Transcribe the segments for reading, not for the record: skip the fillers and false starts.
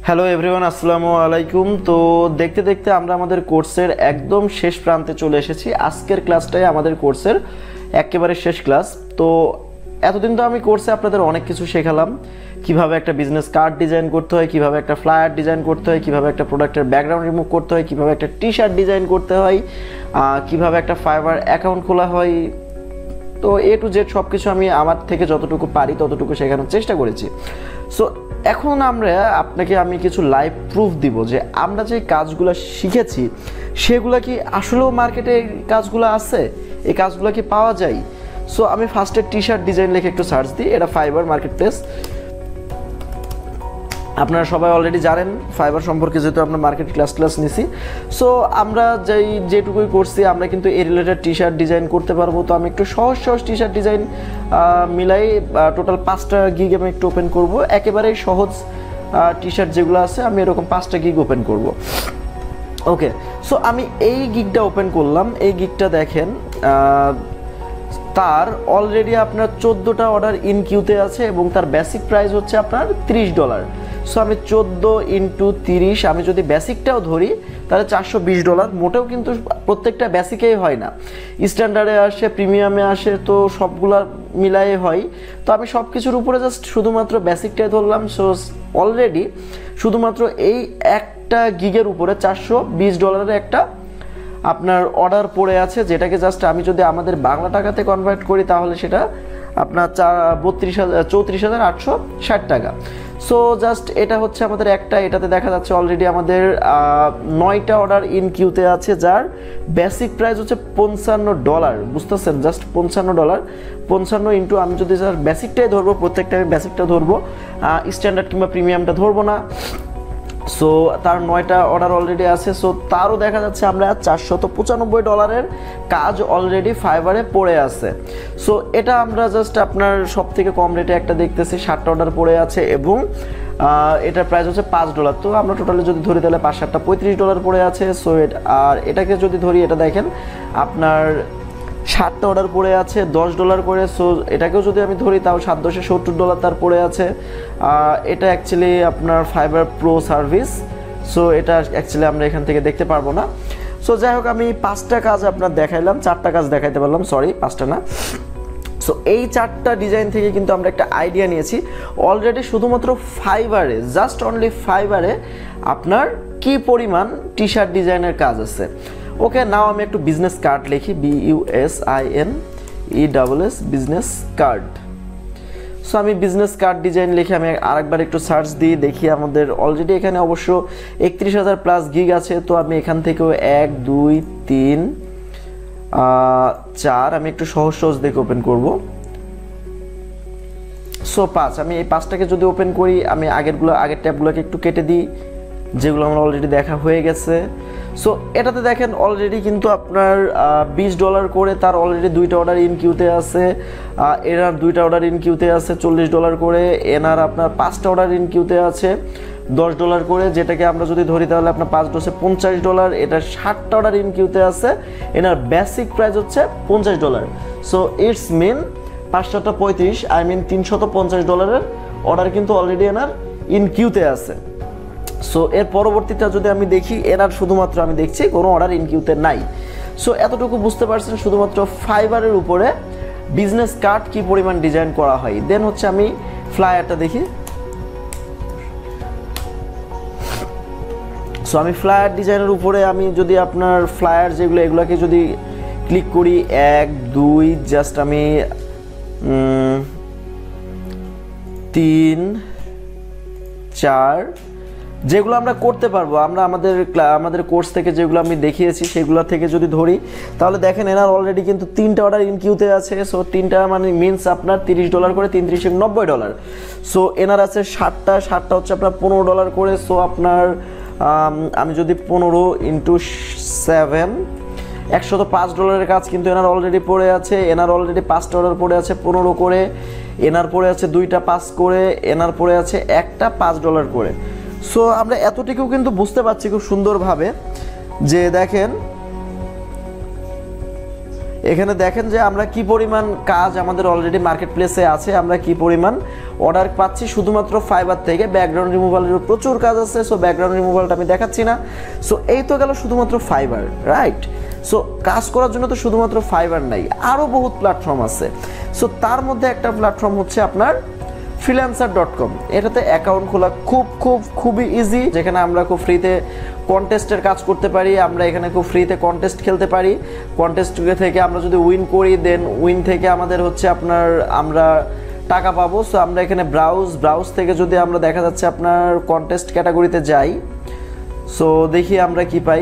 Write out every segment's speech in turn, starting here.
Hello everyone, আসসালামু আলাইকুম। তো দেখতে দেখতে আমরা আমাদের কোর্সের একদম শেষ প্রান্তে চলে এসেছি। আজকের ক্লাসটাই আমাদের কোর্সের একেবারে শেষ ক্লাস। তো এতদিন তো আমি কোর্সে আপনাদের অনেক কিছু শেখালাম, কিভাবে একটা বিজনেস কার্ড ডিজাইন করতে হয়, কিভাবে একটা ফ্লায়ার ডিজাইন করতে হয়, কিভাবে একটা প্রোডাক্টের ব্যাকগ্রাউন্ড রিমুভ করতে হয়, কিভাবে একটা টি শার্ট ডিজাইন করতে হয়, কিভাবে একটা ফাইবার অ্যাকাউন্ট খোলা হয়। তো এ টু জেড সব কিছু আমি আমার থেকে যতটুকু পারি ততটুকু শেখানোর চেষ্টা করেছি। সো এখন আপনাকে আমি কিছু লাইভ প্রুফ দিব যে আমরা যে কাজগুলো শিখেছি সেগুলো কি আসলেও মার্কেটে কাজগুলো আছে, এই কাজগুলো কি পাওয়া যায়। সো আমি ফার্স্টে টি শার্ট ডিজাইন লিখে একটু সার্চ দিই। এটা ফাইবার মার্কেট প্লেস। আপনারা সবাই অলরেডি জানেন ফাইবার সম্পর্কে, যেহেতু আমরা মার্কেট ক্লাস নিছি। সো আমরা যেটুকুই করছি আমরা কিন্তু এই রিলেটেড টি শার্ট ডিজাইন করতে পারবো। তো আমি একটু সহজ টি শার্ট ডিজাইন মিলাই টোটাল 5টা গিগ আমি একটু ওপেন করব। একেবারেই সহজ টি শার্ট যেগুলো আছে আমি এরকম 5টা গিগ ওপেন করব। ওকে, সো আমি এই গিগটা ওপেন করলাম। এই গিগটা দেখেন তার অলরেডি আপনার 14টা অর্ডার ইন কিউতে আছে এবং তার বেসিক প্রাইস হচ্ছে আপনার $30। সো আমি 14 × 30, আমি যদি বেসিকটাও ধরি তাহলে $420। মোটেও কিন্তু প্রত্যেকটা বেসিকেই হয় না, স্ট্যান্ডার্ডে আসে, প্রিমিয়ামে আসে, তো সবগুলা মিলাই হয়। তো আমি সব কিছুর উপরে জাস্ট শুধুমাত্র বেসিকটাই ধরলাম। সো অলরেডি শুধুমাত্র এই একটা গিগের উপরে $420 একটা আপনার অর্ডার পড়ে আছে, যেটাকে জাস্ট আমি যদি আমাদের বাংলা টাকাতে কনভার্ট করি তাহলে সেটা আপনার 34,860 টাকা। সো জাস্ট এটা হচ্ছে আমাদের একটা, এটাতে দেখা যাচ্ছে অলরেডি আমাদের 9টা অর্ডার ইন কিউতে আছে, যার বেসিক প্রাইস হচ্ছে $55। বুঝতেছেন, জাস্ট $55। 55 ইন্টু আমি যদি জাস্ট বেসিকটাই ধরবো, প্রত্যেকটা আমি বেসিকটা ধরবো, স্ট্যান্ডার্ড কিংবা প্রিমিয়ামটা ধরবো না। সো তার 9টা অর্ডার অলরেডি আছে। সো তারও দেখা যাচ্ছে আমরা $495 কাজ অলরেডি ফাইবারে পড়ে আছে। সো এটা আমরা জাস্ট আপনার সব থেকে কম রেটে একটা দেখতেছি, 7টা অর্ডার পড়ে আছে এবং এটার প্রাইস হচ্ছে $5। তো আমরা টোটালি যদি ধরি তাহলে 5 7টা $35 পড়ে আছে। সো আর এটাকে যদি ধরি, এটা দেখেন আপনার 7টা অর্ডার পড়ে আছে $10 করে। সো এটাকেও যদি আমি ধরি তাও 7 × 10 = $70 তার পড়ে আছে। এটা অ্যাকচুয়ালি আপনার ফাইবার প্রো সার্ভিস। সো এটা অ্যাকচুয়ালি আমরা এখান থেকে দেখতে পারবো না। সো যাই হোক, আমি 5টা কাজ আপনার দেখাইলাম, 4টা কাজ দেখাইতে পারলাম, সরি 5টা না। সো এই 4টা ডিজাইন থেকে কিন্তু আমরা একটা আইডিয়া নিয়েছি অলরেডি শুধুমাত্র ফাইবারে, জাস্ট অনলি ফাইবারে আপনার কি পরিমাণ টি শার্ট ডিজাইনের কাজ আছে। ওকে, নাও আমি একটু বিজনেস কার্ড লিখি, BUSINESS বিজনেস কার্ড। সো আমি বিজনেস কার্ড ডিজাইন লিখে আমি আরেকবার একটু সার্চ দিই, দেখি আমাদের অলরেডি এখানে অবশ্য 31,000+ গিগ আছে। তো আমি এখান থেকেও 1 2 3 4 আমি একটু সহজ দেখে ওপেন করব। সো 5, আমি এই 5টাকে যদি ওপেন করি, আমি আগের ট্যাবগুলোকে একটু কেটে দিই যেগুলো আমার অলরেডি দেখা হয়ে গেছে। সো এটাতে দেখেন অলরেডি কিন্তু আপনার $20 করে তার অলরেডি 2টা অর্ডার ইন কিউতে আছে। এনার 2টা অর্ডার ইন কিউতে আছে $40 করে। এনার আপনার 5টা অর্ডার ইন কিউতে আছে $10 করে, যেটাকে আমরা যদি ধরি তাহলে আপনার 5 × 10 = $50। এটা 7টা অর্ডার ইন কিউতে আছে, এনার বেসিক প্রাইস হচ্ছে $50। So it's mean 5 × 7 = 35, I mean $350 order কিন্তু অলরেডি এনার ইন কিউতে আছে। সো এর পরবর্তীটা যদি আমি দেখি, এনার শুধুমাত্র আমি দেখছি কোনো অর্ডার ইন কিউতে নাই। সো এতটুকু বুঝতে পারছেন শুধুমাত্র ফাইবারের উপরে বিজনেস কার্ড কি পরিমাণ ডিজাইন করা হয়। দেন হচ্ছে আমি ফ্লায়ারটা দেখি। সো আমি ফ্লায়ার ডিজাইনের উপরে আমি যদি আপনার ফ্লায়ার যেগুলো এগুলোকে যদি ক্লিক করি, 1 2 জাস্ট আমি 3 4 যেগুলো আমরা করতে পারবো, আমরা আমাদের কোর্স থেকে যেগুলো আমি দেখিয়েছি সেগুলো থেকে যদি ধরি তাহলে দেখেন এনার অলরেডি কিন্তু 3টা অর্ডার ইন কিউতে আছে। সো 3টা মানে মিনস আপনার $30 করে, 3 × 3 = $90। সো এনার আছে 7টা হচ্ছে আপনার $15 করে। সো আপনার আমি যদি 15 × 7 $105 কাজ কিন্তু এনার অলরেডি পড়ে আছে। এনার অলরেডি 5টা অর্ডার পড়ে আছে 15 করে, এনার পড়ে আছে 2টা 5 করে, এনার পড়ে আছে একটা $5 করে। সো আমরা এতটুকু কিন্তু বুঝতে পারছি খুব সুন্দরভাবে যে দেখেন এখানে দেখেন যে আমরা কি পরিমাণ কাজ আমাদের অলরেডি মার্কেট প্লেসে আছে, আমরা কি পরিমাণ অর্ডার পাচ্ছি শুধুমাত্র ফাইবার থেকে। ব্যাকগ্রাউন্ড রিমুভালের প্রচুর কাজ আছে, সো ব্যাকগ্রাউন্ড রিমুভালটা আমি দেখাচ্ছি না। সো এই তো গেল শুধুমাত্র ফাইবার, রাইট? সো কাজ করার জন্য তো শুধুমাত্র ফাইবার নাই, আরও বহুত প্ল্যাটফর্ম আছে। সো তার মধ্যে একটা প্ল্যাটফর্ম হচ্ছে আপনার freelancer.com। এটাতে অ্যাকাউন্ট খোলা খুবই ইজি, যেখানে আমরা খুব ফ্রিতে কন্টেস্টের কাজ করতে পারি। আমরা এখানে খুব ফ্রিতে কন্টেস্ট খেলতে পারি। কন্টেস্ট থেকে আমরা যদি উইন করি, দেন উইন থেকে আমাদের হচ্ছে আপনার আমরা টাকা পাবো। সো আমরা এখানে ব্রাউজ থেকে যদি আমরা দেখা যাচ্ছে আপনার কন্টেস্ট ক্যাটাগরিতে যাই, সো দেখি আমরা কি পাই।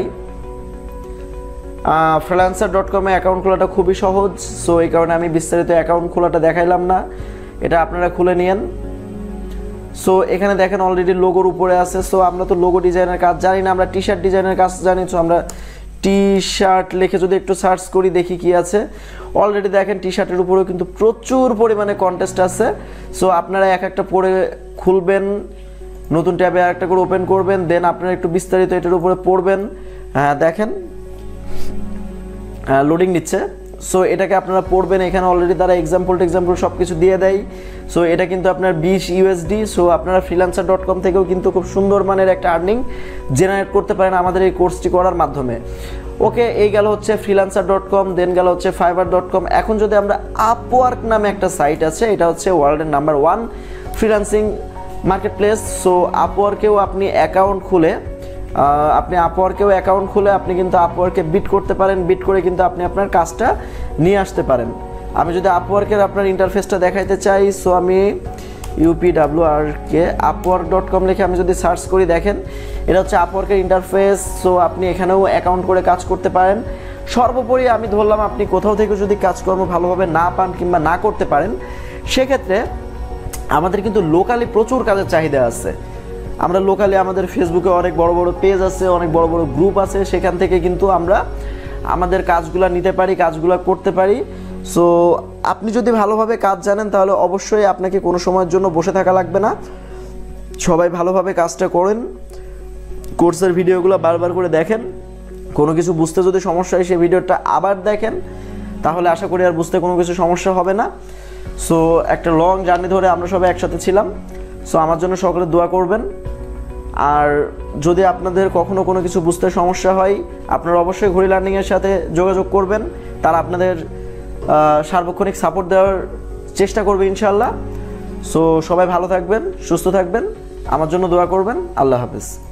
freelancer.com এ অ্যাকাউন্ট খোলাটা খুবই সহজ, সো এই কারণে আমি বিস্তারিত অ্যাকাউন্ট খোলাটা দেখাইলাম না, এটা আপনারা খুলে নিন। সো এখানে দেখেন অলরেডি লোগোর উপরে আছে। সো আমরা তো লোগো ডিজাইনের কাজ জানি না, আমরা টি শার্ট ডিজাইনের কাজ জানি। সো আমরা টি শার্ট লিখে যদি একটু সার্চ করি, দেখি কি আছে। অলরেডি দেখেন টি শার্টের উপরেও কিন্তু প্রচুর পরিমাণে কন্টেস্ট আছে। সো আপনারা এক একটা পরে খুলবেন, নতুন ট্যাবে আর একটা করে ওপেন করবেন, দেন আপনারা একটু বিস্তারিত এটার উপরে পড়বেন। হ্যাঁ দেখেন লোডিং নিচ্ছে। সো এটাকে আপনারা পড়বেন, এখানে অলরেডি তারা এক্সাম্পল সব কিছু দিয়ে দেয়। সো এটা কিন্তু আপনার 20 ইউএসডি। সো আপনারা freelancer.com থেকেও কিন্তু খুব সুন্দর মানের একটা আর্নিং জেনারেট করতে পারেন আমাদের এই কোর্সটি করার মাধ্যমে। ওকে, এই গেল হচ্ছে freelancer.com, দেন গেল হচ্ছে fiverr.com। এখন যদি আমরা আপওয়ার্ক নামে একটা সাইট আছে, এটা হচ্ছে ওয়ার্ল্ডের number 1 freelancing marketplace. So আপওয়ার্কেও আপনি অ্যাকাউন্ট খুলে আপনি কিন্তু আপওয়ার্কে বিট করতে পারেন। বিট করে কিন্তু আপনি আপনার কাজটা নিয়ে আসতে পারেন। আমি যদি আপওয়ার্কের আপনার ইন্টারফেসটা দেখাইতে চাই, সো আমি upwork.com লিখে আমি যদি সার্চ করি, দেখেন এটা হচ্ছে আপওয়ার্কের ইন্টারফেস। সো আপনি এখানেও অ্যাকাউন্ট করে কাজ করতে পারেন। সর্বোপরি আমি ধরলাম আপনি কোথাও থেকে যদি কাজকর্ম ভালোভাবে না পান কিংবা না করতে পারেন, সেক্ষেত্রে আমাদের কিন্তু লোকালি প্রচুর কাজের চাহিদা আছে। আমরা লোকালি আমাদের ফেসবুকে অনেক বড় বড় পেজ আছে, অনেক বড় বড় গ্রুপ আছে, সেখান থেকে কিন্তু আমরা আমাদের কাজগুলো নিতে পারি, কাজগুলো করতে পারি। সো আপনি যদি ভালোভাবে কাজ জানেন, তাহলে অবশ্যই আপনাকে কোনো সময়ের জন্য বসে থাকা লাগবে না। সবাই ভালোভাবে কাজটা করেন, কোর্সের ভিডিওগুলো বারবার করে দেখেন। কোনো কিছু বুঝতে যদি সমস্যা হয়, সেই ভিডিওটা আবার দেখেন, তাহলে আশা করি আর বুঝতে কোনো কিছু সমস্যা হবে না। সো একটা লং জার্নি ধরে আমরা সবাই একসাথে ছিলাম। সো আমার জন্য সকলে দোয়া করবেন। আর যদি আপনাদের কখনো কোনো কিছু বুঝতে সমস্যা হয়, আপনারা অবশ্যই ঘড়ি লার্নিংয়ের সাথে যোগাযোগ করবেন। তারা আপনাদের সার্বক্ষণিক সাপোর্ট দেওয়ার চেষ্টা করবে ইনশাআল্লাহ। সো সবাই ভালো থাকবেন, সুস্থ থাকবেন, আমার জন্য দোয়া করবেন। আল্লাহ হাফেজ।